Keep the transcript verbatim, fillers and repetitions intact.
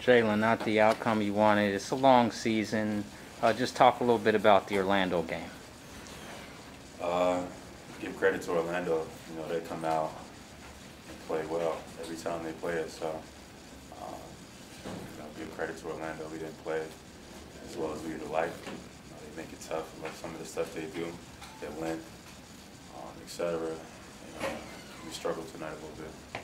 Jaylen, not the outcome you wanted. It's a long season. Uh, just talk a little bit about the Orlando game. Uh, give credit to Orlando. You know, they come out and play well every time they play us. So, um, you know, give credit to Orlando. We didn't play as well as we would like. You know, they make it tough. Like some of the stuff they do, their length, um, et cetera. You know, we struggled tonight a little bit.